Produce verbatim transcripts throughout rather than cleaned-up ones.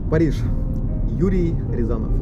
Париж. Юрий Рязанов.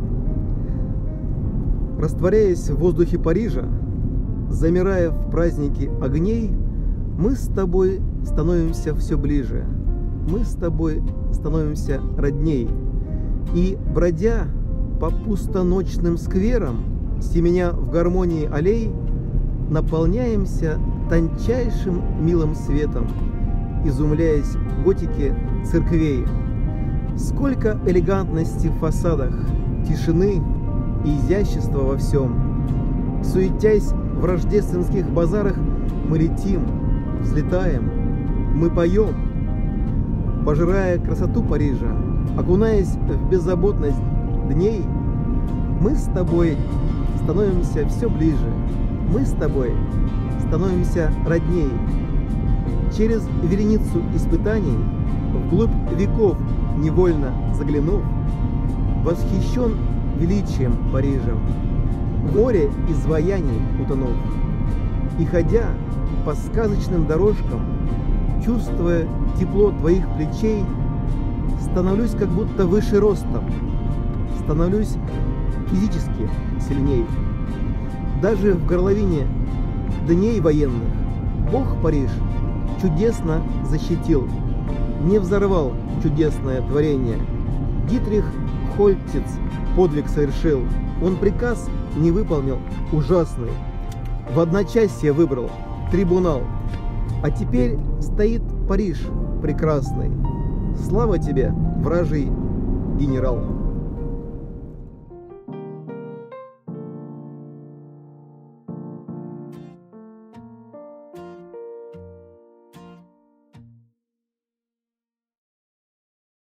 Растворяясь в воздухе Парижа, замирая в празднике огней, мы с тобой становимся все ближе, мы с тобой становимся родней. И, бродя по пустоночным скверам, семеня в гармонии аллей, наполняемся тончайшим милым светом, изумляясь готике церквей. Сколько элегантности в фасадах, тишины и изящества во всем. Суетясь в рождественских базарах, мы летим, взлетаем, мы поем, пожирая красоту Парижа, окунаясь в беззаботность дней. Мы с тобой становимся все ближе, мы с тобой становимся родней. Через вереницу испытаний, вглубь веков невольно заглянув, восхищен величием Парижа, в море изваяний утонув. И ходя по сказочным дорожкам, чувствуя тепло твоих плечей, становлюсь как будто выше ростом, становлюсь физически сильней. Даже в горловине дней военных Бог Париж чудесно защитил, не взорвал чудесное творение. Дитрих Хольтиц подвиг совершил, он приказ не выполнил ужасный, в одночасье выбрал трибунал. А теперь стоит Париж прекрасный. Слава тебе, вражий генерал!